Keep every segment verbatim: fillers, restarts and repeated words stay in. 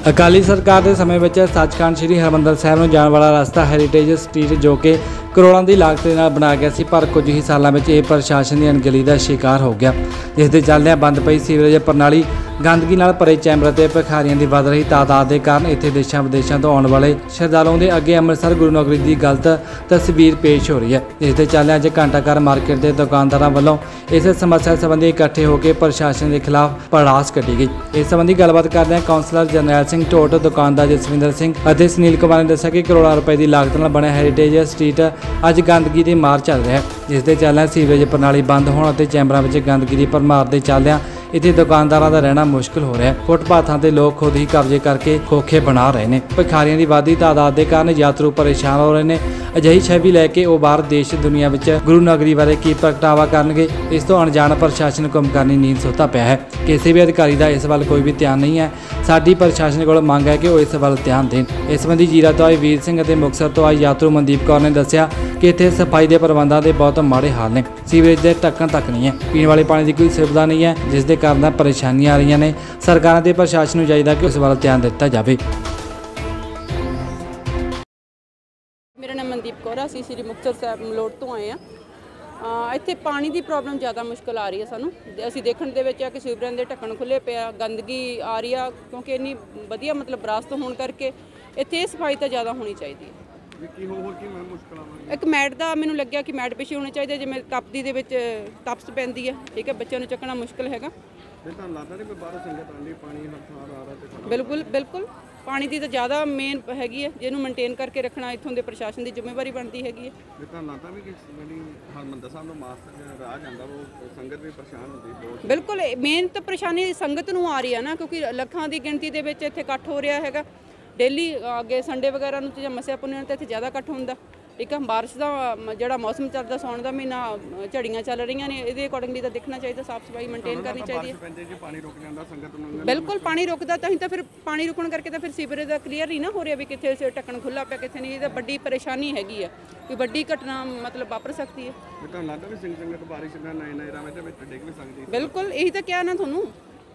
ਅਕਾਲੀ ਸਰਕਾਰ ਦੇ ਸਮੇਂ ਵਿੱਚ ਸੱਚਖੰਡ ਸ੍ਰੀ ਹਰਿਮੰਦਰ ਸਾਹਿਬ ਨੂੰ ਜਾਣ ਵਾਲਾ ਰਸਤਾ ਹੈਰੀਟੇਜ ਸਟਰੀਟ ਜੋ ਕਿ ਕਰੋੜਾਂ ਦੀ ਲਾਗਤ ਦੇ ਨਾਲ ਬਣਾਇਆ ਗਿਆ ਸੀ, ਪਰ ਕੁਝ ਹੀ ਸਾਲਾਂ ਵਿੱਚ ਇਹ ਪ੍ਰਸ਼ਾਸਨ ਦੀ ਅਣਗਹਿਲੀ ਦਾ ਸ਼ਿਕਾਰ ਹੋ ਗਿਆ, ਜਿਸ ਦੇ ਚੱਲਦਿਆਂ ਬੰਦ ਪਈ ਸੀਵਰੇਜ ਪ੍ਰਣਾਲੀ, ਗੰਦਗੀ ਨਾਲ ਭਰੇ ਚੈਂਬਰ ਅਤੇ ਭਿਖਾਰੀਆਂ ਦੀ ਵੱਧ ਰਹੀ ਤਾਦਾਦ ਦੇ ਕਾਰਨ ਇੱਥੇ ਦੇਸ਼ਾਂ ਵਿਦੇਸ਼ਾਂ ਤੋਂ ਆਉਣ ਵਾਲੇ ਸ਼ਰਧਾਲੂਆਂ ਦੇ ਅੱਗੇ ਅੰਮ੍ਰਿਤਸਰ ਗੁਰੂ ਨਗਰੀ ਦੀ ਗਲਤ ਤਸਵੀਰ ਪੇਸ਼ ਹੋ ਰਹੀ ਹੈ। ਇਸ ਦੇ ਚੱਲਦਿਆਂ ਅੱਜ ਘੰਟਾਘਰ ਮਾਰਕੀਟ ਦੇ ਦੁਕਾਨਦਾਰਾਂ ਵੱਲੋਂ ਇਸ ਸਮੱਸਿਆ ਸੰਬੰਧੀ ਇਕੱਠੇ ਹੋ ਕੇ ਪ੍ਰਸ਼ਾਸਨ ਦੇ ਖਿਲਾਫ ਭੜਾਸ ਕੱਢੀ ਗਈ। ਇਸ ਸੰਬੰਧੀ ਗੱਲਬਾਤ ਕਰਦਿਆਂ ਕੌਂਸਲਰ ਜਰਨੈਲ ਸਿੰਘ ਢੋਟ, ਦੁਕਾਨਦਾਰ ਜਸਵਿੰਦਰ ਸਿੰਘ ਅਤੇ ਸੁਨੀਲ ਕੁਮਾਰ ਨੇ ਦੱਸਿਆ ਕਿ ਕਰੋੜਾਂ ਰੁਪਏ ਦੀ ਲਾਗਤ ਨਾਲ ਬਣਿਆ ਹੈਰੀਟੇਜ ਸਟਰੀਟ ਅੱਜ ਗੰਦਗੀ ਦੀ ਮਾਰ ਚੱਲ ਰਿਹਾ ਹੈ, ਜਿਸ ਦੇ ਚੱਲਦਿਆਂ ਸੀਵਰੇਜ ਪ੍ਰਣਾਲੀ ਬੰਦ ਹੋਣ ਅਤੇ ਚੈਂਬਰਾਂ ਵਿੱਚ ਗੰਦਗੀ ਦੀ ਭਰਮਾਰ ਦੇ ਚੱਲਦਿਆਂ ਇੱਥੇ ਦੁਕਾਨਦਾਰਾਂ ਦਾ ਰਹਿਣਾ ਮੁਸ਼ਕਲ ਹੋ ਰਿਹਾ ਹੈ। ਫੁੱਟਪਾਥਾਂ ਤੇ ਲੋਕ ਖੁਦ ਹੀ ਕਬਜ਼ੇ ਕਰਕੇ ਖੋਖੇ ਬਣਾ ਰਹੇ ਨੇ। ਭਿਖਾਰੀਆਂ ਦੀ ਵਾਧੀ ਤਾਦਾਦ ਦੇ ਕਾਰਨ ਯਾਤਰੂ ਪਰੇਸ਼ਾਨ ਹੋ ਰਹੇ ਨੇ। ਅਜਿਹੀ ਛਵੀ ਲੈ ਕੇ ਉਹ ਬਾਹਰ ਦੇਸ਼ ਦੁਨੀਆ ਵਿੱਚ ਗੁਰੂ ਨਗਰੀ ਬਾਰੇ ਕੀ ਪ੍ਰਗਟਾਵਾ ਕਰਨਗੇ, ਇਸ ਤੋਂ ਅਣਜਾਣ ਪ੍ਰਸ਼ਾਸਨ ਨੂੰ ਕੰਮਕਾਰੀ ਨੀਂਦ ਸੁੱਤਾ ਪਿਆ ਹੈ। ਕਿਸੇ ਵੀ ਅਧਿਕਾਰੀ ਦਾ ਇਸ ਵੱਲ ਕੋਈ ਵੀ ਧਿਆਨ ਨਹੀਂ ਹੈ। ਸਾਡੀ ਪ੍ਰਸ਼ਾਸਨ ਕੋਲ ਮੰਗ ਹੈ ਕਿ ਉਹ ਇਸ ਵੱਲ ਧਿਆਨ ਦੇਣ। ਇਸ ਸੰਬੰਧੀ ਜੀਰਾ ਤੋਂ ਆਏ ਵੀਰ ਸਿੰਘ ਅਤੇ ਮੁਕਤਸਰ ਤੋਂ ਆਏ ਯਾਤਰੂ ਮਨਦੀਪ ਕੌਰ ਨੇ ਦੱਸਿਆ ਕਿ ਇੱਥੇ ਸਫਾਈ ਦੇ ਪ੍ਰਬੰਧਾਂ ਦੇ ਬਹੁਤ ਮਾੜੇ ਹਾਲ ਨੇ। ਸੀਵਰੇਜ ਦੇ ਢੱਕਣ ਤੱਕ ਨਹੀਂ ਹੈ, ਪੀਣ ਵਾਲੇ ਪਾਣੀ ਦੀ ਕੋਈ ਸੁਵਿਧਾ ਨਹੀਂ ਹੈ, ਜਿਸ ਦੇ ਕਾਰਨ ਪਰੇਸ਼ਾਨੀਆਂ ਆ ਰਹੀਆਂ ਨੇ। ਸਰਕਾਰਾਂ ਤੇ ਪ੍ਰਸ਼ਾਸਨ ਨੂੰ ਚਾਹੀਦਾ ਕਿ ਉਸ ਵੱਲ ਧਿਆਨ ਦਿੱਤਾ ਜਾਵੇ। ਮੇਰਾ ਨਾਮ ਮਨਦੀਪ ਕੌਰ ਆ, ਅਸੀਂ ਸ੍ਰੀ ਮੁਕਤਸਰ ਸਾਹਿਬ ਮਲੋਟ ਤੋਂ ਆਏ ਆ। ਇੱਥੇ ਪਾਣੀ ਦੀ ਪ੍ਰੋਬਲਮ ਜ਼ਿਆਦਾ ਮੁਸ਼ਕਲ ਆ ਰਹੀ ਹੈ ਸਾਨੂੰ। ਅਸੀਂ ਦੇਖਣ ਦੇ ਵਿੱਚ ਆ ਕਿ ਸੀਵਰਾਂ ਦੇ ਢੱਕਣ ਖੁੱਲੇ ਪਿਆ, ਗੰਦਗੀ ਆ ਰਹੀ ਆ, ਕਿਉਂਕਿ ਇੰਨੀ ਵਧੀਆ ਮਤਲਬ ਬਰਾਸਤ ਹੋਣ ਕਰਕੇ ਇੱਥੇ ਸਫਾਈ ਤਾਂ ਜ਼ਿਆਦਾ ਹੋਣੀ ਚਾਹੀਦੀ ਹੈ। ਕੀ ਹੋਰ ਕੀ ਮੁਸ਼ਕਲਾਂ ਆ? ਇੱਕ ਮੈਟ ਦਾ ਮੈਨੂੰ ਲੱਗਿਆ ਕਿ ਮੈਟ ਪਿੱਛੇ ਹੋਣੇ ਚਾਹੀਦੇ, ਜਿਵੇਂ ਤਪਦੀ ਦੇ ਵਿੱਚ ਤਪਸ ਪੈਂਦੀ ਹੈ, ਠੀਕ ਹੈ, ਬੱਚਿਆਂ ਨੂੰ ਚੱਕਣਾ ਮੁਸ਼ਕਲ ਹੈਗਾ। ਤੁਹਾਨੂੰ ਲੱਗਦਾ ਨਹੀਂ ਕਿ ਬਾਹਰੋਂ ਸੰਗਤ ਆਉਂਦੀ, ਪਾਣੀ ਹਰ ਥਾਂ ਆ ਰਿਹਾ ਤੇ ਬਿਲਕੁਲ ਬਿਲਕੁਲ ਪਾਣੀ ਦੀ ਤਾਂ ਜ਼ਿਆਦਾ ਮੇਨ ਹੈਗੀ ਹੈ, ਜਿਹਨੂੰ ਮੇਨਟੇਨ ਕਰਕੇ ਰੱਖਣਾ ਇੱਥੋਂ ਦੇ ਪ੍ਰਸ਼ਾਸਨ ਦੀ ਜ਼ਿੰਮੇਵਾਰੀ ਬਣਦੀ ਹੈਗੀ ਹੈ। ਤੁਹਾਨੂੰ ਲੱਗਦਾ ਵੀ ਕਿ ਜਿਹੜੀ ਹਰਿਮੰਦਰ ਸਾਹਿਬ ਨੂੰ ਮਾਸਟਰ ਜਿਹੜਾ ਰਾਹ ਜਾਂਦਾ ਉਹ ਸੰਗਤ ਵੀ ਪਰੇਸ਼ਾਨ ਹੁੰਦੀ ਬਹੁਤ? ਬਿਲਕੁਲ ਮੇਨ ਤਾਂ ਪਰੇਸ਼ਾਨੀ ਸੰਗਤ ਨੂੰ ਆ ਰਹੀ ਹੈ ਨਾ, ਕਿਉਂਕਿ ਲੱਖਾਂ ਦੀ ਗਿਣਤੀ ਦੇ ਵਿੱਚ ਇੱਥੇ ਇਕੱਠ ਹੋ ਰਿਹਾ ਹੈਗਾ ਡੇਲੀ। ਅੱਗੇ ਸੰਡੇ ਵਗੈਰਾ ਨੂੰ ਜਾਂ ਮੱਸਿਆ ਪੁੰਨਿਆ ਤੇ ਇੱਥੇ ਜ਼ਿਆਦਾ ਇਕੱਠ ਹੁੰਦਾ, ਠੀਕ ਹੈ। ਬਾਰਿਸ਼ ਦਾ ਜਿਹੜਾ ਮੌਸਮ ਚੱਲਦਾ, ਸਾਉਣ ਦਾ ਮਹੀਨਾ, ਝੜੀਆਂ ਚੱਲ ਰਹੀਆਂ ਨੇ, ਇਹਦੇ ਅਕੋਰਡਿੰਗਲੀ ਤਾਂ ਦੇਖਣਾ ਚਾਹੀਦਾ, ਸਾਫ਼ ਸਫਾਈ ਮੇਨਟੇਨ ਕਰਨੀ ਚਾਹੀਦੀ ਹੈ। ਪਾਣੀ ਰੁਕ ਜਾਂਦਾ ਸੰਗਤ ਨੂੰ, ਬਿਲਕੁਲ ਪਾਣੀ ਰੁਕਦਾ, ਤਾਂ ਹੀ ਤਾਂ ਫਿਰ ਪਾਣੀ ਰੁਕਣ ਕਰਕੇ ਤਾਂ ਫਿਰ ਸੀਵਰੇਜ ਦਾ ਕਲੀਅਰ ਨਹੀਂ ਨਾ ਹੋ ਰਿਹਾ ਵੀ ਕਿੱਥੇ ਢੱਕਣ ਖੁੱਲ੍ਹਾ ਪਿਆ ਕਿੱਥੇ ਨਹੀਂ। ਇਹ ਤਾਂ ਵੱਡੀ ਪਰੇਸ਼ਾਨੀ ਹੈਗੀ ਹੈ, ਕੋਈ ਵੱਡੀ ਘਟਨਾ ਮਤਲਬ ਵਾਪਰ ਸਕਦੀ ਹੈ। ਤੁਹਾਨੂੰ ਲੱਗਦਾ ਵੀ ਸਿੰਘ ਸੰਗਤ ਬਾਰਿਸ਼ ਨਾਲ ਨਏ ਨਏ ਰਾਵੇਂ ਦੇ ਵਿੱਚ ਡਿੱਗ ਵੀ ਸਕਦੀ ਹੈ? ਬਿਲਕੁਲ ਇਹੀ ਤਾਂ ਕਿਹਾ ਨਾ ਤੁਹਾਨੂੰ।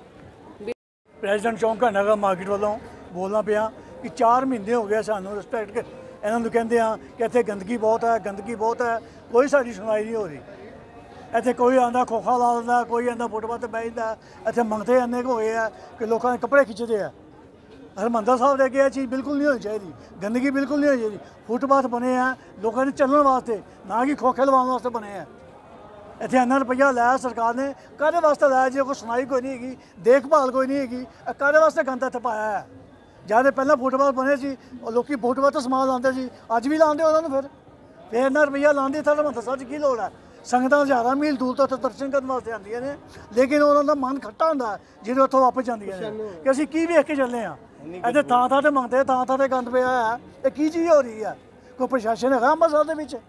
ਪ੍ਰੈਜ਼ੀਡੈਂਟ ਚੌਂਕ ਨਗਰ ਮਾਰਕੀਟ ਵੱਲੋਂ ਬੋਲਣਾ ਪਿਆ ਕਿ ਚਾਰ ਮਹੀਨੇ ਹੋ ਗਏ ਸਾਨੂੰ ਰਿਸਪੈਕਟ ਇਹਨਾਂ ਨੂੰ ਕਹਿੰਦੇ ਆ ਕਿ ਇੱਥੇ ਗੰਦਗੀ ਬਹੁਤ ਹੈ, ਗੰਦਗੀ ਬਹੁਤ ਹੈ, ਕੋਈ ਸਾਡੀ ਸੁਣਵਾਈ ਨਹੀਂ ਹੋ ਰਹੀ। ਇੱਥੇ ਕੋਈ ਆਉਂਦਾ ਖੋਖਾ ਲਾ ਦਿੰਦਾ, ਕੋਈ ਆਉਂਦਾ ਫੁੱਟਪਾਥ ਤੇ ਬਹਿ ਜਾਂਦਾ। ਇੱਥੇ ਮੰਗਤੇ ਇੰਨੇ ਕੁ ਹੋਏ ਆ ਕਿ ਲੋਕਾਂ ਦੇ ਕੱਪੜੇ ਖਿੱਚਦੇ ਆ। ਹਰਿਮੰਦਰ ਸਾਹਿਬ ਦੇ ਅੱਗੇ ਇਹ ਚੀਜ਼ ਬਿਲਕੁਲ ਨਹੀਂ ਹੋਣੀ ਚਾਹੀਦੀ, ਗੰਦਗੀ ਬਿਲਕੁਲ ਨਹੀਂ ਹੋਣੀ ਚਾਹੀਦੀ। ਫੁੱਟਪਾਥ ਬਣੇ ਆ ਲੋਕਾਂ ਨੇ ਚੱਲਣ ਵਾਸਤੇ, ਨਾ ਕਿ ਖੋਖੇ ਲਵਾਉਣ ਵਾਸਤੇ ਬਣੇ ਆ। ਇੱਥੇ ਇੰਨਾ ਰੁਪਈਆ ਲਾਇਆ ਸਰਕਾਰ ਨੇ, ਕਾਹਦੇ ਵਾਸਤੇ ਲਾਇਆ? ਜੇ ਕੋਈ ਸੁਣਾਈ ਕੋਈ ਨਹੀਂ ਹੈਗੀ, ਦੇਖਭਾਲ ਕੋਈ ਨਹੀਂ ਹੈਗੀ, ਕਾਹਦੇ ਵਾਸਤੇ ਗੰਦ ਇੱਥੇ ਪਾਇਆ ਹੈ? ਜਦ ਪਹਿਲਾਂ ਫੁੱਟਪਾਥ ਬਣੇ ਸੀ ਉਹ ਲੋਕੀ ਫੁੱਟਪਾਥ ਤੋਂ ਸਮਾਨ ਲਾਉਂਦੇ ਸੀ, ਅੱਜ ਵੀ ਲਾਉਂਦੇ ਉਹਨਾਂ ਨੂੰ। ਫਿਰ ਫਿਰ ਇੰਨਾ ਰੁਪਈਆ ਲਾਉਂਦੇ ਤਾਂ ਹਰਿਮੰਦਰ ਸਾਹਿਬ 'ਚ ਕੀ ਲੋੜ ਹੈ? ਸੰਗਤਾਂ ਹਜ਼ਾਰਾਂ ਮੀਲ ਦੂਰ ਤੋਂ ਉੱਥੇ ਦਰਸ਼ਨ ਕਰਨ ਵਾਸਤੇ ਆਉਂਦੀਆਂ ਨੇ, ਲੇਕਿਨ ਉਹਨਾਂ ਦਾ ਮਨ ਖੱਟਾ ਹੁੰਦਾ ਜਦੋਂ ਉੱਥੋਂ ਵਾਪਸ ਜਾਂਦੀਆਂ ਨੇ ਕਿ ਅਸੀਂ ਕੀ ਵੇਖ ਕੇ ਚੱਲੇ ਹਾਂ। ਇੱਥੇ ਥਾਂ ਥਾਂ 'ਤੇ ਮੰਗਦੇ, ਥਾਂ ਥਾਂ 'ਤੇ ਗੰਦ ਪਿਆ ਹੈ। ਇਹ ਕੀ ਚੀਜ਼ ਹੋ ਰਹੀ ਹੈ? ਕੋਈ ਪ੍ਰਸ਼ਾਸਨ ਹੈਗਾ ਅੰਮ੍ਰਿਤਸਰ ਦੇ ਵਿੱਚ?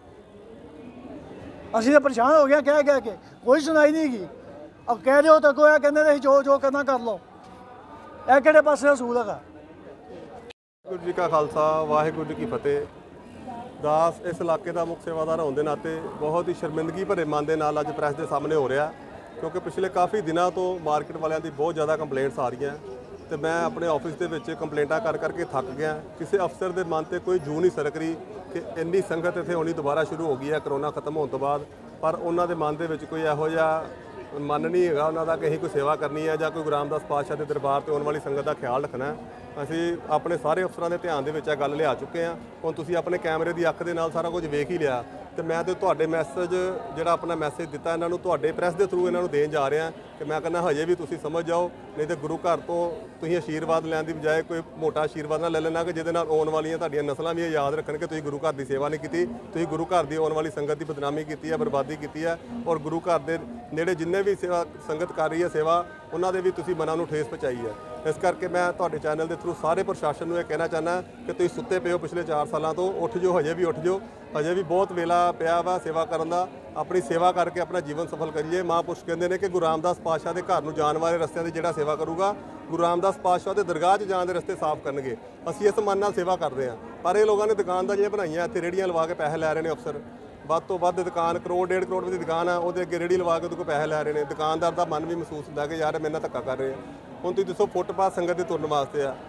ਅਸੀਂ ਤਾਂ ਪਰੇਸ਼ਾਨ ਹੋ ਗਏ ਕਹਿ ਕਹਿ ਕੇ, ਕੋਈ ਸੁਣਾਈ ਨਹੀਂ ਹੈਗੀ। ਅਬ ਕਹਿ ਰਹੇ ਹੋ ਤਾਂ ਕੋਈ ਕਹਿੰਦੇ ਅਸੀਂ ਜੋ ਜੋ ਕਰਨਾ ਕਰ ਲਓ। ਇਹ ਕਿਹੜੇ ਪਾਸੇ ਅਸੂਲ ਹੈਗਾ? ਵਾਹਿਗੁਰੂ ਜੀ ਕਾ ਖਾਲਸਾ, ਵਾਹਿਗੁਰੂ ਜੀ ਕੀ ਫਤਿਹ। ਦਾਸ ਇਸ ਇਲਾਕੇ ਦਾ ਮੁੱਖ ਸੇਵਾਦਾਰ ਹੋਣ ਦੇ ਨਾਤੇ ਬਹੁਤ ਹੀ ਸ਼ਰਮਿੰਦਗੀ ਭਰੇ ਮਨ ਦੇ ਨਾਲ ਅੱਜ ਪ੍ਰੈਸ ਦੇ ਸਾਹਮਣੇ ਹੋ ਰਿਹਾ, ਕਿਉਂਕਿ ਪਿਛਲੇ ਕਾਫੀ ਦਿਨਾਂ ਤੋਂ ਮਾਰਕੀਟ ਵਾਲਿਆਂ ਦੀ ਬਹੁਤ ਜ਼ਿਆਦਾ ਕੰਪਲੇਂਟਸ ਆ ਰਹੀਆਂ ਤੇ ਮੈਂ ਆਪਣੇ ਆਫਿਸ ਦੇ ਵਿੱਚ ਕੰਪਲੇਂਟਾਂ ਕਰ ਕਰਕੇ ਥੱਕ ਗਿਆ। ਕਿਸੇ ਅਫਸਰ ਦੇ ਮਨ ਤੇ ਕੋਈ ਜੂੰ ਨਹੀਂ ਸਰਕ ਰਹੀ ਕਿ ਇੰਨੀ ਸੰਗਤ ਇੱਥੇ ਆਉਣੀ ਦੁਬਾਰਾ ਸ਼ੁਰੂ ਹੋ ਗਈ ਹੈ ਕਰੋਨਾ ਖਤਮ ਹੋਣ ਤੋਂ ਬਾਅਦ, ਪਰ ਉਹਨਾਂ ਦੇ ਮਨ ਦੇ ਵਿੱਚ ਕੋਈ ਇਹੋ ਜਿਹਾ ਮਨ ਨਹੀਂ ਹੈਗਾ ਉਹਨਾਂ ਦਾ ਕਿ ਅਸੀਂ ਕੋਈ ਸੇਵਾ ਕਰਨੀ ਹੈ ਜਾਂ ਕੋਈ ਗੁਰੂ ਰਾਮਦਾਸ ਪਾਤਸ਼ਾਹ ਦੇ ਦਰਬਾਰ ਤੇ ਆਉਣ ਵਾਲੀ ਸੰਗਤ ਦਾ ਖਿਆਲ ਰੱਖਣਾ। ਅਸੀਂ ਆਪਣੇ ਸਾਰੇ ਅਫਸਰਾਂ ਦੇ ਧਿਆਨ ਦੇ ਵਿੱਚ ਇਹ ਗੱਲ ਲਿਆ ਚੁੱਕੇ ਹਾਂ। ਹੁਣ ਤੁਸੀਂ ਆਪਣੇ ਕੈਮਰੇ ਦੀ ਅੱਖ ਦੇ ਨਾਲ ਸਾਰਾ ਕੁਝ ਵੇਖ ਹੀ ਲਿਆ ਤੇ ਮੈਂ ਤੇ ਤੁਹਾਡੇ ਮੈਸੇਜ ਜਿਹੜਾ ਆਪਣਾ ਮੈਸੇਜ ਦਿੱਤਾ ਇਹਨਾਂ ਨੂੰ ਤੁਹਾਡੇ ਪ੍ਰੈਸ ਦੇ ਥਰੂ ਇਹਨਾਂ ਨੂੰ ਦੇਣ ਜਾ ਰਿਹਾ ਕਿ ਮੈਂ ਕਹਿੰਦਾ ਹਜੇ ਵੀ ਤੁਸੀਂ ਸਮਝ ਜਾਓ, ਨਹੀਂ ਤੇ ਗੁਰੂ ਘਰ ਤੋਂ ਤੁਸੀਂ ਆਸ਼ੀਰਵਾਦ ਲੈਣ ਦੀ ਬਜਾਏ ਕੋਈ ਮੋਟਾ ਆਸ਼ੀਰਵਾਦ ਨਾ ਲੈ ਲੈਣਾ ਕਿ ਜਿਹਦੇ ਨਾਲ ਆਉਣ ਵਾਲੀਆਂ ਤੁਹਾਡੀਆਂ ਨਸਲਾਂ ਵੀ ਇਹ ਯਾਦ ਰੱਖਣ ਕਿ ਤੁਸੀਂ ਗੁਰੂ ਘਰ ਦੀ ਸੇਵਾ ਨਹੀਂ ਕੀਤੀ, ਤੁਸੀਂ ਗੁਰੂ ਘਰ ਦੀ ਆਉਣ ਵਾਲੀ ਸੰਗਤ ਦੀ ਬਦਨਾਮੀ ਕੀਤੀ ਹੈ, ਬਰਬਾਦੀ ਕੀਤੀ ਹੈ, ਔਰ ਗੁਰੂ ਘਰ ਦੇ ਨੇੜੇ ਜਿੰਨੇ ਵੀ ਸੇਵਾ ਸੰਗਤ ਕਰ ਰਹੀ ਹੈ ਸੇਵਾ, ਉਹਨਾਂ ਦੇ ਵੀ ਤੁਸੀਂ ਮਨਾਂ ਨੂੰ ਠੇਸ ਪਹੁੰਚਾਈ ਹੈ। ਇਸ ਕਰਕੇ ਮੈਂ ਤੁਹਾਡੇ ਚੈਨਲ ਦੇ ਥਰੂ ਸਾਰੇ ਪ੍ਰਸ਼ਾਸਨ ਨੂੰ ਇਹ ਕਹਿਣਾ ਚਾਹੁੰਦਾ ਕਿ ਤੁਸੀਂ ਸੁੱਤੇ ਪਏ ਹੋ ਪਿਛਲੇ ਚਾਰ ਸਾਲਾਂ ਤੋਂ, ਉੱਠ ਜਾਓ, ਹਜੇ ਵੀ ਉੱਠ ਜਾਓ, ਹਜੇ ਵੀ ਬਹੁਤ ਵੇਲਾ ਪਿਆ ਵਾ ਸੇਵਾ ਕਰਨ ਦਾ। ਆਪਣੀ ਸੇਵਾ ਕਰਕੇ ਆਪਣਾ ਜੀਵਨ ਸਫਲ ਕਰੀਏ। ਮਹਾਂਪੁਰਸ਼ ਕਹਿੰਦੇ ਨੇ ਕਿ ਗੁਰੂ ਰਾਮਦਾਸ ਪਾਤਸ਼ਾਹ ਦੇ ਘਰ ਨੂੰ ਜਾਣ ਵਾਲੇ ਰਸਤਿਆਂ ਦੀ ਜਿਹੜਾ ਸੇਵਾ ਕਰੂਗਾ, ਗੁਰੂ ਰਾਮਦਾਸ ਪਾਤਸ਼ਾਹ ਦੇ ਦਰਗਾਹ 'ਚ ਜਾਣ ਦੇ ਰਸਤੇ ਸਾਫ਼ ਕਰਨਗੇ। ਅਸੀਂ ਇਸ ਮਨ ਨਾਲ ਸੇਵਾ ਕਰਦੇ ਹਾਂ, ਪਰ ਇਹ ਲੋਕਾਂ ਨੇ ਦੁਕਾਨਦਾਰ ਜਿਹੜੀਆਂ ਬਣਾਈਆਂ ਇੱਥੇ ਰੇਹੜੀਆਂ ਲਵਾ ਕੇ ਪੈਸੇ ਲੈ ਰਹੇ ਨੇ ਅਫਸਰ। ਵੱਧ ਤੋਂ ਵੱਧ ਦੁਕਾਨ ਕਰੋੜ ਡੇਢ ਕਰੋੜ ਦੀ ਦੁਕਾਨ ਆ, ਉਹਦੇ ਅੱਗੇ ਰੇਹੜੀ ਲਵਾ ਕੇ ਉਹਦੇ ਕੋਲ ਪੈਸੇ ਲੈ ਰਹੇ ਨੇ। ਦੁਕਾਨਦਾਰ ਦਾ ਮਨ ਵੀ ਮਹਿਸੂਸ ਹੁੰਦਾ ਕਿ ਯਾਰ ਮੇਰੇ ਨਾਲ ਧੱਕਾ ਕਰ ਰਹੇ ਆ। ਹੁਣ ਤੁਸੀਂ ਦੱਸੋ, ਫੁੱਟਪਾਥ ਸੰਗਤ ਦੇ ਤੁਰਨ ਵਾਸਤੇ ਆ,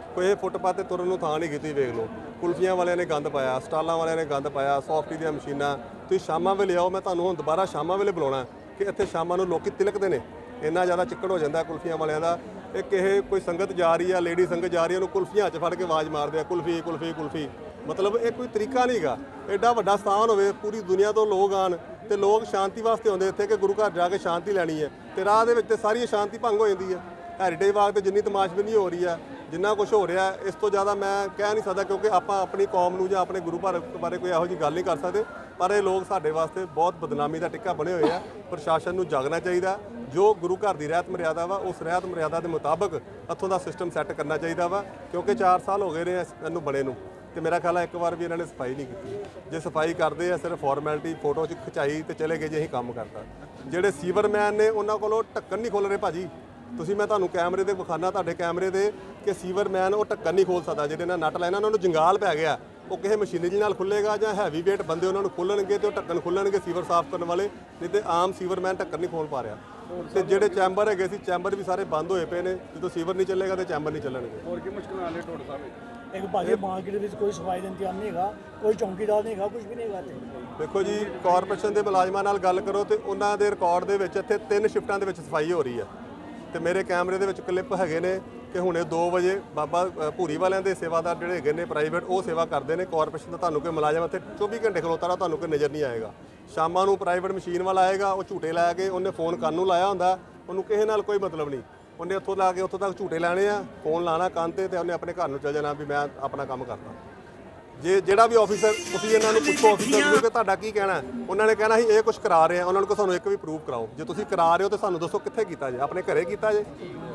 ਕੋਈ ਇਹ ਫੁੱਟਪਾਥ ਤੇ ਤੁਰਨ ਨੂੰ ਥਾਂ ਨਹੀਂ ਕੀਤੀ। ਵੇਖ ਲਓ ਕੁਲਫੀਆਂ ਵਾਲਿਆਂ ਨੇ ਗੰਦ ਪਾਇਆ, ਸਟਾਲਾਂ ਵਾਲਿਆਂ ਨੇ ਗੰਦ ਪਾਇਆ, ਸੌਫਟੀ ਦੀਆਂ ਮਸ਼ੀਨਾਂ। ਤੁਸੀਂ ਸ਼ਾਮਾਂ ਵੇਲੇ ਆਓ, ਮੈਂ ਤੁਹਾਨੂੰ ਹੁਣ ਦੁਬਾਰਾ ਸ਼ਾਮਾਂ ਵੇਲੇ ਬੁਲਾਉਣਾ ਕਿ ਇੱਥੇ ਸ਼ਾਮਾਂ ਨੂੰ ਲੋਕੀ ਤਿਲਕਦੇ ਨੇ, ਇੰਨਾ ਜ਼ਿਆਦਾ ਚਿੱਕੜ ਹੋ ਜਾਂਦਾ ਕੁਲਫੀਆਂ ਵਾਲਿਆਂ ਦਾ। ਇਹ ਕਿਸੇ ਕੋਈ ਸੰਗਤ ਜਾ ਰਹੀ ਆ, ਲੇਡੀ ਸੰਗਤ ਜਾ ਰਹੀ ਆ, ਉਹਨੂੰ ਕੁਲਫੀਆਂ 'ਚ ਫੜ ਕੇ ਆਵਾਜ਼ ਮਾਰਦੇ ਆ ਕੁਲਫੀ ਕੁਲਫੀ ਕੁਲਫੀ। ਮਤਲਬ ਇਹ ਕੋਈ ਤਰੀਕਾ ਨਹੀਂ ਗਾ। ਐਡਾ ਵੱਡਾ ਸਥਾਨ ਹੋਵੇ, ਪੂਰੀ ਦੁਨੀਆ ਤੋਂ ਲੋਕ ਆਣ ਤੇ ਲੋਕ ਸ਼ਾਂਤੀ ਵਾਸਤੇ ਆਉਂਦੇ ਇੱਥੇ ਕਿ ਗੁਰੂ ਘਰ ਜਾ ਕੇ ਸ਼ਾਂਤੀ ਲੈਣੀ ਹੈ, ਤੇ ਰਾਹ ਦੇ ਵਿੱਚ ਤੇ ਸਾਰੀ ਸ਼ਾਂਤੀ ਭੰਗ ਹੋ ਜਾਂਦੀ ਹੈ। ਹੈਰੀਟੇਜ ਬਾਗ ਤੇ ਜਿੰਨੀ ਤਮਾਸ਼ਬੀਨੀ ਹੋ ਰਹੀ ਆ, ਜਿੰਨਾ ਕੁਝ ਹੋ ਰਿਹਾ, ਇਸ ਤੋਂ ਜ਼ਿਆਦਾ ਮੈਂ ਕਹਿ ਨਹੀਂ ਸਕਦਾ, ਕਿਉਂਕਿ ਆਪਾਂ ਆਪਣੀ ਕੌਮ ਨੂੰ ਜਾਂ ਆਪਣੇ ਗੁਰੂ ਘਰ ਬਾਰੇ ਕੋਈ ਇਹੋ ਜਿਹੀ ਗੱਲ ਨਹੀਂ ਕਰ ਸਕਦੇ। ਪਰ ਇਹ ਲੋਕ ਸਾਡੇ ਵਾਸਤੇ ਬਹੁਤ ਬਦਨਾਮੀ ਦਾ ਟਿੱਕਾ ਬਣੇ ਹੋਏ ਆ। ਪ੍ਰਸ਼ਾਸਨ ਨੂੰ ਜਾਗਣਾ ਚਾਹੀਦਾ। ਜੋ ਗੁਰੂ ਘਰ ਦੀ ਰਹਿਤ ਮਰਿਆਦਾ ਵਾ, ਉਸ ਰਹਿਤ ਮਰਿਆਦਾ ਦੇ ਮੁਤਾਬਕ ਇੱਥੋਂ ਦਾ ਸਿਸਟਮ ਸੈੱਟ ਕਰਨਾ ਚਾਹੀਦਾ ਵਾ, ਕਿਉਂਕਿ ਚਾਰ ਸਾਲ ਹੋ ਗਏ ਨੇ ਇਹਨੂੰ ਬਣੇ ਨੂੰ, ਤੇ ਮੇਰਾ ਖਿਆਲ ਹੈ ਇੱਕ ਵਾਰ ਵੀ ਇਹਨਾਂ ਨੇ ਸਫਾਈ ਨਹੀਂ ਕੀਤੀ। ਜੇ ਸਫਾਈ ਕਰਦੇ ਆ ਸਿਰਫ ਫਾਰਮੈਲਿਟੀ, ਫੋਟੋ 'ਚ ਖਿਚਾਈ ਤੇ ਚਲੇ ਗਏ ਜੇ ਅਸੀਂ ਕੰਮ ਕਰਤਾ। ਜਿਹੜੇ ਸੀਵਰਮੈਨ ਨੇ ਉਹਨਾਂ ਕੋਲੋਂ ਢੱਕਣ ਨਹੀਂ ਖੋਲ ਰਹੇ ਭਾਜੀ। ਤੁਸੀਂ ਮੈਂ ਤੁਹਾਨੂੰ ਕੈਮਰੇ ਤੇ ਵਿਖਾਣਾ, ਤੁਹਾਡੇ ਕੈਮਰੇ ਦੇ, ਕਿ ਸੀਵਰਮੈਨ ਉਹ ਢੱਕਣ ਨਹੀਂ ਖੋਲ ਸਕਦਾ। ਜਿਹਦੇ ਨਾਲ ਨੱਟ ਲੈਣਾ ਉਹਨਾਂ ਨੂੰ ਜੰਗਾਲ ਪੈ ਗਿਆ, ਉਹ ਕਿਸੇ ਮਸ਼ੀਨਰੀ ਨਾਲ ਖੁੱਲੇਗਾ ਜਾਂ ਹੈਵੀ ਵੇਟ ਬੰਦੇ ਉਹਨਾਂ ਨੂੰ ਖੋਲਣਗੇ ਤੇ ਉਹ ਢੱਕਣ ਖੁੱਲਣਗੇ ਸੀਵਰ ਸਾਫ਼ ਕਰਨ ਵਾਲੇ, ਨਹੀਂ ਤੇ ਆਮ ਸੀਵਰਮੈਨ ਢੱਕਣ ਨਹੀਂ ਖੋਲ ਪਾ ਰਿਹਾ। ਤੇ ਜਿਹੜੇ ਚੈਂਬਰ ਹੈਗੇ ਸੀ, ਚੈਂਬਰ ਵੀ ਸਾਰੇ ਬੰਦ ਹੋਏ ਪਏ ਨੇ। ਜਦੋਂ ਸੀਵਰ ਨਹੀਂ ਚੱਲੇਗਾ ਤੇ ਚੈਂਬਰ ਨਹੀਂ ਚੱਲਣਗੇ। ਹੋਰ ਕੀ ਮੁਸ਼ਕਲਾਂ ਆਲੇ ਢੋਡ ਸਾਹਿਬ? ਇੱਕ ਭਾਜੀ ਮਾਰਕੀਟ ਵਿੱਚ ਕੋਈ ਸਫਾਈ ਦਾ ਇੰਤਜ਼ਾਮ ਨਹੀਂ ਹੈਗਾ, ਕੋਈ ਚੌਂਕੀਦਾਰ ਨਹੀਂ ਹੈਗਾ, ਕੁਝ ਵੀ ਨਹੀਂ ਹੈਗਾ ਇੱਥੇ। ਦੇਖੋ ਜੀ, ਕਾਰਪੋਰੇਸ਼ਨ ਦੇ ਮੁਲਾਜ਼ਮਾਂ ਨਾਲ ਗੱਲ ਕਰੋ ਤੇ ਉਹਨਾਂ ਦੇ ਰਿਕਾਰਡ ਦੇ ਵਿੱਚ ਇੱਥੇ ਤਿੰਨ ਸ਼ਿਫਟਾਂ ਦੇ ਵਿੱਚ ਸਫਾਈ ਹੋ ਰਹੀ ਹੈ। ਤੇ ਮੇਰੇ ਕੈਮਰੇ ਦੇ ਵਿੱਚ ਕਲਿੱਪ ਹੈਗੇ ਨੇ ਕਿ ਹੁਣੇ ਦੋ ਵਜੇ ਬਾਬਾ ਭੂਰੀ ਵਾਲਿਆਂ ਦੇ ਸੇਵਾਦਾਰ ਜਿਹੜੇ ਹੈਗੇ ਨੇ ਪ੍ਰਾਈਵੇਟ, ਉਹ ਸੇਵਾ ਕਰਦੇ ਨੇ। ਕਾਰਪੋਰੇਸ਼ਨ ਦਾ ਤੁਹਾਨੂੰ ਕੋਈ ਮੁਲਾਜ਼ਮ ਇੱਥੇ ਚੌਵੀ ਘੰਟੇ ਖਲੋਤਾ ਰਹਾ, ਤੁਹਾਨੂੰ ਕੋਈ ਨਜ਼ਰ ਨਹੀਂ ਆਏਗਾ। ਸ਼ਾਮਾਂ ਨੂੰ ਪ੍ਰਾਈਵੇਟ ਮਸ਼ੀਨ ਵਾਲਾ ਆਏਗਾ, ਉਹ ਝੂਟੇ ਲੈ ਕੇ, ਉਹਨੇ ਫੋਨ ਕੰਨ ਨੂੰ ਲਾਇਆ ਹੁੰਦਾ, ਉਹਨੂੰ ਕਿਸੇ ਨਾਲ ਕੋਈ ਮਤਲਬ ਨਹੀਂ। ਉਹਨੇ ਉੱਥੋਂ ਲਾ ਕੇ ਉੱਥੋਂ ਤੱਕ ਝੂਟੇ ਲੈਣੇ ਆ, ਫੋਨ ਲਾਣਾ ਕੰਨ ਤੇ, ਤੇ ਉਹਨੇ ਆਪਣੇ ਘਰ ਨੂੰ ਚੱਲ ਜਾਣਾ ਵੀ ਮੈਂ ਆਪਣਾ ਕੰਮ ਕਰਦਾ। ਜੇ ਜਿਹੜਾ ਵੀ ਆਫੀਸਰ, ਤੁਸੀਂ ਇਹਨਾਂ ਨੂੰ ਪੁੱਛੋ ਆਫੀਸਰ ਨੂੰ ਕਿ ਤੁਹਾਡਾ ਕੀ ਕਹਿਣਾ, ਉਹਨਾਂ ਨੇ ਕਹਿਣਾ ਸੀ ਇਹ ਕੁਝ ਕਰਾ ਰਹੇ ਆ। ਉਹਨਾਂ ਨੂੰ ਕਹੋ ਸਾਨੂੰ ਇੱਕ ਵੀ ਪ੍ਰੂਫ ਕਰਾਓ। ਜੇ ਤੁਸੀਂ ਕਰਾ ਰਹੇ ਹੋ ਤਾਂ ਸਾਨੂੰ ਦੱਸੋ ਕਿੱਥੇ ਕੀਤਾ ਜੇ, ਆਪਣੇ ਘਰੇ ਕੀਤਾ ਜੇ।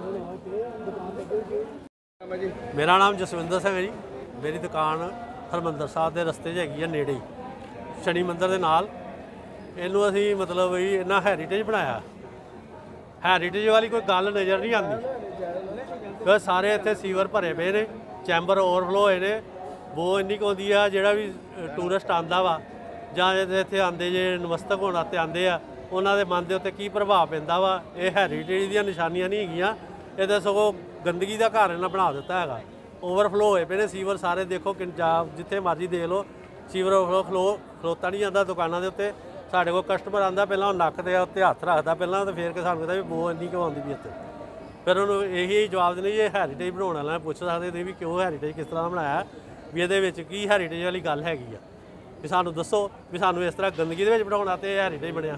ਮੇਰਾ ਨਾਮ ਜਸਵਿੰਦਰ ਸਿੰਘ ਹੈ ਜੀ। ਮੇਰੀ ਦੁਕਾਨ ਹਰਮੰਦਰ ਸਾਹਿਬ ਦੇ ਰਸਤੇ 'ਚ ਹੈਗੀ ਆ, ਨੇੜੇ ਹੀ ਸ਼ਨੀ ਮੰਦਰ ਦੇ ਨਾਲ। ਇਹਨੂੰ ਅਸੀਂ ਮਤਲਬ ਵੀ ਇਹਨਾਂ ਹੈਰੀਟੇਜ ਬਣਾਇਆ। ਹੈਰੀਟੇਜ ਵਾਲੀ ਕੋਈ ਗੱਲ ਨਜ਼ਰ ਨਹੀਂ ਆਉਂਦੀ, ਕਿਉਂਕਿ ਸਾਰੇ ਇੱਥੇ ਸੀਵਰ ਭਰੇ ਪਏ ਨੇ, ਚੈਂਬਰ ਓਵਰਫਲੋ ਹੋਏ ਨੇ। ਬੋ ਇੰਨੀ ਕੁ ਆਉਂਦੀ ਆ, ਜਿਹੜਾ ਵੀ ਟੂਰਿਸਟ ਆਉਂਦਾ ਵਾ ਜਾਂ ਇੱਥੇ ਆਉਂਦੇ ਜੇ ਨਮਸਤਕ ਹੋਣ ਵਾਸਤੇ ਆਉਂਦੇ ਆ, ਉਹਨਾਂ ਦੇ ਮਨ ਦੇ ਉੱਤੇ ਕੀ ਪ੍ਰਭਾਵ ਪੈਂਦਾ ਵਾ। ਇਹ ਹੈਰੀਟੇਜ ਦੀਆਂ ਨਿਸ਼ਾਨੀਆਂ ਨਹੀਂ ਹੈਗੀਆਂ, ਇਹਦੇ ਸਗੋਂ ਗੰਦਗੀ ਦਾ ਘਰ ਇਹਨਾਂ ਬਣਾ ਦਿੱਤਾ ਹੈਗਾ। ਓਵਰਫਲੋ ਹੋਏ ਪਏ ਨੇ ਸੀਵਰ ਸਾਰੇ। ਦੇਖੋ ਪੰਜਾਬ ਜਿੱਥੇ ਮਰਜ਼ੀ ਦੇਖ ਲਓ, ਸੀਵਰ ਓਵਰਫਲੋ ਖਲੋ ਖਲੋਤਾ ਨਹੀਂ ਜਾਂਦਾ ਦੁਕਾਨਾਂ ਦੇ ਉੱਤੇ। ਸਾਡੇ ਕੋਲ ਕਸਟਮਰ ਆਉਂਦਾ, ਪਹਿਲਾਂ ਉਹ ਨੱਕ ਦੇ ਉੱਤੇ ਹੱਥ ਰੱਖਦਾ ਪਹਿਲਾਂ, ਤੇ ਫਿਰ ਕਿ ਸਾਨੂੰ ਕਹਿੰਦਾ ਵੀ ਬੋ ਇੰਨੀ ਕਿਉਂ ਆਉਂਦੀ ਵੀ ਇੱਥੇ। ਫਿਰ ਉਹਨੂੰ ਇਹੀ ਜਵਾਬ ਦਿੰਦੇ, ਇਹ ਹੈਰੀਟੇਜ ਬਣਾਉਣ ਵਾਲਾ ਪੁੱਛ ਸਕਦੇ ਤੁਸੀਂ ਵੀ ਕਿਉਂ ਹੈਰੀਟੇਜ ਕਿਸ ਤਰ੍ਹਾਂ ਦਾ ਬਣਾਇਆ, ਵੀ ਇਹਦੇ ਵਿੱਚ ਕੀ ਹੈਰੀਟੇਜ ਵਾਲੀ ਗੱਲ ਹੈਗੀ ਆ, ਵੀ ਸਾਨੂੰ ਦੱਸੋ ਵੀ ਸਾਨੂੰ ਇਸ ਤਰ੍ਹਾਂ ਗੰਦਗੀ ਦੇ ਵਿੱਚ ਬਣਾਉਣਾ ਤੇ ਹੈਰੀਟੇਜ ਬਣਿਆ।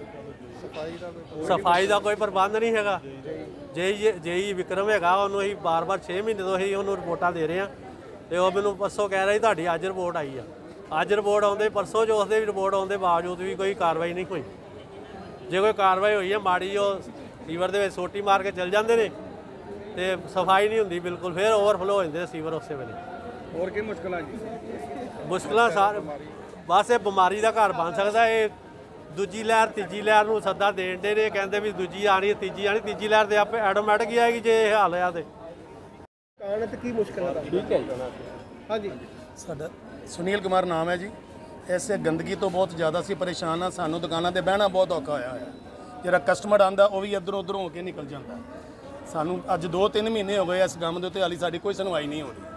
ਸਫਾਈ ਦਾ ਕੋਈ ਪ੍ਰਬੰਧ ਨਹੀਂ ਹੈਗਾ। ਜੇ ਜੇ ਵਿਕਰਮ ਹੈਗਾ, ਉਹਨੂੰ ਅਸੀਂ ਬਾਰ-ਬਾਰ ਛੇ ਮਹੀਨੇ ਤੋਂ ਅਸੀਂ ਉਹਨੂੰ ਰਿਪੋਰਟਾਂ ਦੇ ਰਹੇ ਹਾਂ, ਤੇ ਉਹ ਮੈਨੂੰ ਪਰਸੋਂ ਕਹਿ ਰਿਹਾ ਸੀ ਤੁਹਾਡੀ ਅੱਜ ਰਿਪੋਰਟ ਆਈ ਆ। ਅੱਜ ਰਿਪੋਰਟ ਆਉਂਦੇ, ਪਰਸੋਂ ਜੋ ਉਸਦੇ ਵੀ ਰਿਪੋਰਟ ਆਉਣ ਦੇ ਬਾਵਜੂਦ ਵੀ ਕੋਈ ਕਾਰਵਾਈ ਨਹੀਂ ਹੋਈ। ਜੇ ਕੋਈ ਕਾਰਵਾਈ ਹੋਈ ਹੈ ਮਾੜੀ, ਉਹ ਸੀਵਰ ਦੇ ਵਿੱਚ ਸੋਟੀ ਮਾਰ ਕੇ ਚਲ ਜਾਂਦੇ ਨੇ ਤੇ ਸਫਾਈ ਨਹੀਂ ਹੁੰਦੀ ਬਿਲਕੁਲ, ਫਿਰ ਓਵਰਫਲੋ ਹੋ ਜਾਂਦੇ ਸੀਵਰ ਉਸੇ ਵੇਲੇ। ਹੋਰ ਕੀ ਮੁਸ਼ਕਲਾਂ ਜੀ? ਮੁਸ਼ਕਲਾਂ ਸਾਰੇ ਬਸ ਇਹ ਬਿਮਾਰੀ ਦਾ ਘਰ ਬਣ ਸਕਦਾ। ਇਹ ਦੂਜੀ ਲਹਿਰ ਤੀਜੀ ਲਹਿਰ ਨੂੰ ਸੱਦਾ ਦੇਣ ਦੇ ਨੇ, ਕਹਿੰਦੇ ਵੀ ਦੂਜੀ ਆਣੀ ਤੀਜੀ ਆਣੀ, ਤੀਜੀ ਲਹਿਰ ਤੇ ਆਪੇ ਆਟੋਮੈਟਿਕ ਹੀ ਆਏਗੀ ਜੇ ਇਹ ਹਾਲ ਆ ਤੇ। ਕਾਰਨ ਤੇ ਕੀ ਮੁਸ਼ਕਲਾਂ ਦਾ? ਠੀਕ ਹੈ ਜੀ। ਹਾਂਜੀ, ਸਾਡਾ ਸੁਨੀਲ ਕੁਮਾਰ ਨਾਮ ਹੈ ਜੀ। ਐਸੇ ਗੰਦਗੀ ਤੋਂ ਬਹੁਤ ਜ਼ਿਆਦਾ ਅਸੀਂ ਪਰੇਸ਼ਾਨ ਆ। ਸਾਨੂੰ ਦੁਕਾਨਾਂ ਤੇ ਬਹਿਣਾ ਬਹੁਤ ਔਖਾ ਹੋਇਆ ਹੋਇਆ। ਜਿਹੜਾ ਕਸਟਮਰ ਆਉਂਦਾ ਉਹ ਵੀ ਇੱਧਰੋਂ ਉੱਧਰੋਂ ਹੋ ਕੇ ਨਿਕਲ ਜਾਂਦਾ। ਸਾਨੂੰ ਅੱਜ ਦੋ ਤਿੰਨ ਮਹੀਨੇ ਹੋ ਗਏ ਇਸ ਕੰਮ ਦੇ ਉੱਤੇ, ਹਾਲੀ ਸਾਡੀ ਕੋਈ ਸੁਣਵਾਈ ਨਹੀਂ ਹੋ ਰਹੀ।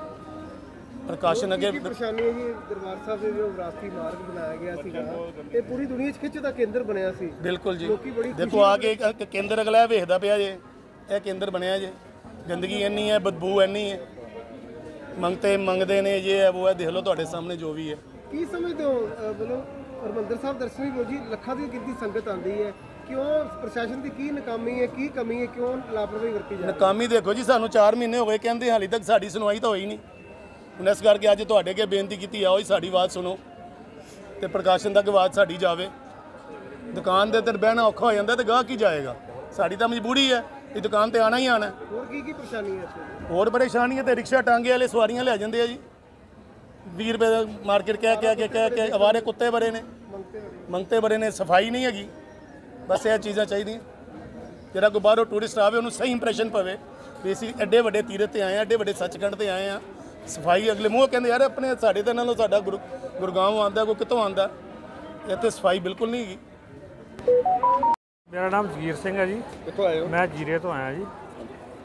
ਪ੍ਰਕਾਸ਼ਨ ਅੱਗੇ ਪਰੇਸ਼ਾਨੀ ਹੈ ਜੀ। ਦਰਬਾਰ ਸਾਹਿਬ ਦੇ ਜੋ ਵਿਰਾਸਤੀ ਮਾਰਗ ਬਣਾਇਆ ਗਿਆ ਸੀਗਾ, ਇਹ ਪੂਰੀ ਦੁਨੀਆ 'ਚ ਖਿੱਚ ਦਾ ਕੇਂਦਰ ਬਣਿਆ ਸੀ। ਬਿਲਕੁਲ ਜੀ, ਦੇਖੋ ਆ ਕੇ ਇੱਕ ਕੇਂਦਰ ਅਗਲਾ ਵੇਖਦਾ ਪਿਆ ਜੇ, ਇਹ ਕੇਂਦਰ ਬਣਿਆ ਜੇ। ਗੰਦਗੀ ਇੰਨੀ ਹੈ, ਬਦਬੂ ਇੰਨੀ ਹੈ, ਮੰਗਤੇ ਮੰਗਦੇ ਨੇ ਜੇ ਹੈ ਉਹ ਹੈ। ਦੇਖ ਲਓ ਤੁਹਾਡੇ ਸਾਹਮਣੇ ਜੋ ਵੀ ਹੈ। ਕੀ ਸਮਝਦੇ ਹੋ ਮਤਲਬ ਹਰਿਮੰਦਰ ਸਾਹਿਬ ਦਰਸ਼ਨੀ ਰੋਜੀ ਲੱਖਾਂ ਦੀ ਗਿਣਤੀ ਸੰਗਤ ਆਉਂਦੀ ਹੈ, ਕਿਉਂ ਪ੍ਰਸ਼ਾਸਨ ਦੀ ਕੀ ਨਾਕਾਮੀ ਹੈ, ਕੀ ਕਮੀ ਹੈ, ਕਿਉਂ ਲਾਪਰਵਾਹੀ ਵਰਤੀ ਜਾ ਰਹੀ ਹੈ? ਨਾਕਾਮੀ ਦੇਖੋ ਜੀ, ਸਾਨੂੰ ਚਾਰ ਮਹੀਨੇ ਹੋ ਗਏ ਕਹਿੰਦੇ, ਹਾਲੇ ਤੱਕ ਸਾਡੀ ਸੁਣਵਾਈ ਤਾਂ ਹੋਈ ਨਹੀਂ। ਹੁਣ ਇਸ ਕਰਕੇ ਅੱਜ ਤੁਹਾਡੇ ਅੱਗੇ ਬੇਨਤੀ ਕੀਤੀ, ਆਓ ਜੀ ਸਾਡੀ ਆਵਾਜ਼ ਸੁਣੋ ਤੇ ਪ੍ਰਕਾਸ਼ਨ ਤੱਕ ਆਵਾਜ਼ ਸਾਡੀ ਜਾਵੇ। ਦੁਕਾਨ ਦੇ ਤੇ ਬਹਿਣਾ ਔਖਾ ਹੋ ਜਾਂਦਾ ਤੇ ਗਾਹ ਕੀ ਜਾਏਗਾ। ਸਾਡੀ ਤਾਂ ਮਜਬੂਰੀ ਹੈ, ਇਹ ਦੁਕਾਨ ਤੇ ਆਣਾ ਹੀ ਆਣਾ। ਹੋਰ ਕੀ ਕੀ ਪਰੇਸ਼ਾਨੀ ਹੈ? ਹੋਰ ਪਰੇਸ਼ਾਨੀ ਹੈ ਤੇ ਰਿਕਸ਼ਾ ਟਾਂਗੇ ਵਾਲੇ ਸਵਾਰੀਆਂ ਲੈ ਜਾਂਦੇ ਆ ਜੀ, ਵੀਹ ਰੁਪਏ ਦਾ ਮਾਰਕੀਟ ਕਹਿ ਕਹਿ ਕੇ ਕਹਿ ਕੇ ਅਵਾਰੇ ਕੁੱਤੇ ਬੜੇ ਨੇ, ਮੰਗਤੇ ਬੜੇ ਨੇ। ਸਫਾਈ ਨਹੀਂ ਹੈਗੀ। ਬਸ ਇਹ ਚੀਜ਼ਾਂ ਚਾਹੀਦੀਆਂ। ਜਿਹੜਾ ਕੋਈ ਬਾਹਰੋਂ ਟੂਰਿਸਟ ਆਵੇ ਉਹਨੂੰ ਸਹੀ ਇੰਪ੍ਰੈਸ਼ਨ ਪਵੇ ਵੀ ਅਸੀਂ ਐਡੇ ਵੱਡੇ ਤੀਰਥ ਤੇ ਆਏ ਹਾਂ, ਐਡੇ ਵੱਡੇ ਸੱਚਖੰਡ ਤੇ ਆਏ ਹਾਂ। ਸਫਾਈ ਅਗਲੇ ਮੂੰਹ ਕਹਿੰਦੇ ਯਾਰ ਆਪਣੇ ਸਾਡੇ ਤੇ ਨਾਲੋਂ ਸਾਡਾ ਗੁਰੂ ਗੁਰਗਾਉਂ ਆਉਂਦਾ, ਕੋਈ ਕਿੱਥੋਂ ਆਉਂਦਾ। ਇੱਥੇ ਸਫਾਈ ਬਿਲਕੁਲ ਨਹੀਂ ਹੈਗੀ। ਮੇਰਾ ਨਾਮ ਜਗੀਰ ਸਿੰਘ ਹੈ ਜੀ। ਕਿੱਥੋਂ ਆਏ ਹੋ? ਮੈਂ ਜੀਰੇ ਤੋਂ ਆਇਆ ਜੀ।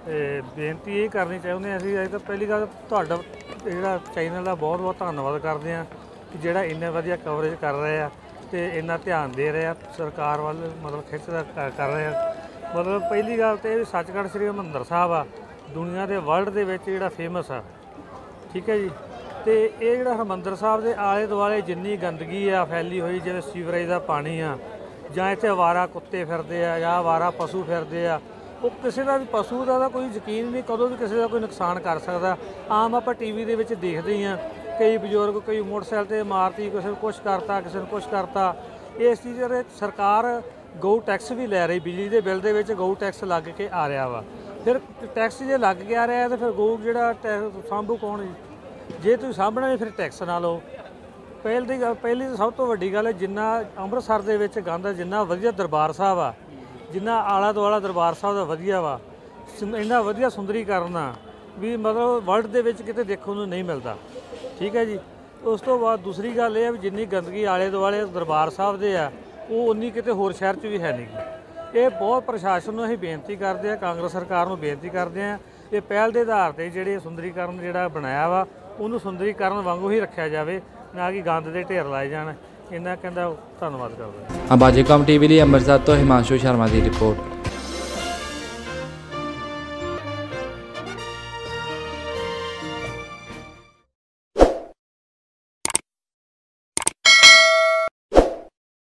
ਤੇ ਬੇਨਤੀ ਇਹ ਕਰਨੀ ਚਾਹੁੰਦੇ ਅਸੀਂ ਅੱਜ ਤਾਂ ਪਹਿਲੀ ਗੱਲ ਤੁਹਾਡਾ ਜਿਹੜਾ ਚੈਨਲ ਦਾ ਬਹੁਤ ਬਹੁਤ ਧੰਨਵਾਦ ਕਰਦੇ ਹਾਂ ਕਿ ਜਿਹੜਾ ਇੰਨਾ ਵਧੀਆ ਕਵਰੇਜ ਕਰ ਰਹੇ ਆ ਤੇ ਇੰਨਾ ਧਿਆਨ ਦੇ ਰਹੇ ਆ ਸਰਕਾਰ ਵੱਲ ਮਤਲਬ ਖਿੱਚਦਾ ਕਰ ਰਹੇ ਆ। ਮਤਲਬ ਪਹਿਲੀ ਗੱਲ ਤਾਂ ਇਹ ਸੱਚਖੰਡ ਸ੍ਰੀ ਹਰਿਮੰਦਰ ਸਾਹਿਬ ਆ ਦੁਨੀਆ ਦੇ ਵਰਲਡ ਦੇ ਵਿੱਚ ਜਿਹੜਾ ਫੇਮਸ ਆ, ਠੀਕ ਹੈ ਜੀ। ਤੇ ਇਹ ਜਿਹੜਾ ਹਰਿਮੰਦਰ ਸਾਹਿਬ ਦੇ ਆਲੇ ਦੁਆਲੇ ਜਿੰਨੀ ਗੰਦਗੀ ਆ ਫੈਲੀ ਹੋਈ, ਜਿਵੇਂ ਸੀਵਰੇਜ ਦਾ ਪਾਣੀ ਆ ਜਾਂ ਇੱਥੇ ਅਵਾਰਾ ਕੁੱਤੇ ਫਿਰਦੇ ਆ ਜਾਂ ਅਵਾਰਾ ਪਸ਼ੂ ਫਿਰਦੇ ਆ, ਉਹ ਕਿਸੇ ਦਾ ਵੀ ਪਸ਼ੂ ਦਾ ਤਾਂ ਕੋਈ ਯਕੀਨ ਨਹੀਂ ਕਦੋਂ ਵੀ ਕਿਸੇ ਦਾ ਕੋਈ ਨੁਕਸਾਨ ਕਰ ਸਕਦਾ। ਆਮ ਆਪਾਂ ਟੀ ਵੀ ਦੇ ਵਿੱਚ ਦੇਖਦੇ ਹੀ ਹਾਂ ਕਈ ਬਜ਼ੁਰਗ ਕਈ ਮੋਟਰਸਾਈਕਲ 'ਤੇ ਮਾਰਤੀ, ਕਿਸੇ ਨੂੰ ਕੁਛ ਕਰਤਾ ਕਿਸੇ ਨੂੰ ਕੁਛ ਕਰਤਾ। ਇਸ ਚੀਜ਼ ਦੇ ਸਰਕਾਰ ਗਊ ਟੈਕਸ ਵੀ ਲੈ ਰਹੀ, ਬਿਜਲੀ ਦੇ ਬਿੱਲ ਦੇ ਵਿੱਚ ਗਊ ਟੈਕਸ ਲੱਗ ਕੇ ਆ ਰਿਹਾ ਵਾ। ਫਿਰ ਟੈਕਸ ਜੇ ਲੱਗ ਕੇ ਆ ਰਿਹਾ ਤਾਂ ਫਿਰ ਗਊ ਜਿਹੜਾ ਟੈਕਸ ਸਾਂਭੂ ਕੌਣ ਜੀ? ਜੇ ਤੁਸੀਂ ਸਾਂਭਣਾ ਨਹੀਂ ਫਿਰ ਟੈਕਸ ਨਾ ਲਓ। ਪਹਿਲ ਦੀ ਗੱਲ ਪਹਿਲੀ ਸਭ ਤੋਂ ਵੱਡੀ ਗੱਲ ਹੈ ਜਿੰਨਾ ਅੰਮ੍ਰਿਤਸਰ ਦੇ ਵਿੱਚ ਗੰਦ ਹੈ, ਜਿੰਨਾ ਵਧੀਆ ਦਰਬਾਰ ਸਾਹਿਬ ਆ, ਜਿੰਨਾ ਆਲਾ ਦੁਆਲਾ ਦਰਬਾਰ ਸਾਹਿਬ ਦਾ ਵਧੀਆ ਵਾ, ਇੰਨਾ ਵਧੀਆ ਸੁੰਦਰੀਕਰਨ ਆ ਵੀ ਮਤਲਬ ਵਰਲਡ ਦੇ ਵਿੱਚ ਕਿਤੇ ਦੇਖਣ ਨੂੰ ਨਹੀਂ ਮਿਲਦਾ, ਠੀਕ ਹੈ ਜੀ। ਉਸ ਤੋਂ ਬਾਅਦ ਦੂਸਰੀ ਗੱਲ ਇਹ ਹੈ ਵੀ ਜਿੰਨੀ ਗੰਦਗੀ ਆਲੇ ਦੁਆਲੇ ਦਰਬਾਰ ਸਾਹਿਬ ਦੇ ਆ ਉਹ ਉਨੀ ਕਿਤੇ ਹੋਰ ਸ਼ਹਿਰ 'ਚ ਵੀ ਹੈ ਨਹੀਂ ਗੀ। ਇਹ ਬਹੁਤ ਪ੍ਰਸ਼ਾਸਨ ਨੂੰ ਅਸੀਂ ਬੇਨਤੀ ਕਰਦੇ ਹਾਂ, ਕਾਂਗਰਸ ਸਰਕਾਰ ਨੂੰ ਬੇਨਤੀ ਕਰਦੇ ਹਾਂ ਇਹ ਪਹਿਲ ਦੇ ਆਧਾਰ 'ਤੇ ਜਿਹੜੇ ਸੁੰਦਰੀਕਰਨ ਜਿਹੜਾ ਬਣਾਇਆ ਵਾ ਉਹਨੂੰ ਸੁੰਦਰੀਕਰਨ ਵਾਂਗੂ ਹੀ ਰੱਖਿਆ ਜਾਵੇ, ਨਾ ਕਿ ਗੰਦ ਦੇ ਢੇਰ ਲਾਏ ਜਾਣ। ਇੰਨਾ ਕਹਿੰਦਾ ਧੰਨਵਾਦ ਕਰਦਾ। ਬਾਜੀਕੌਮ ਟੀਵੀ ਲਈ ਅੰਮ੍ਰਿਤਸਰ ਤੋਂ ਹਿਮਾਂਸ਼ੂ ਸ਼ਰਮਾ ਦੀ ਰਿਪੋਰਟ।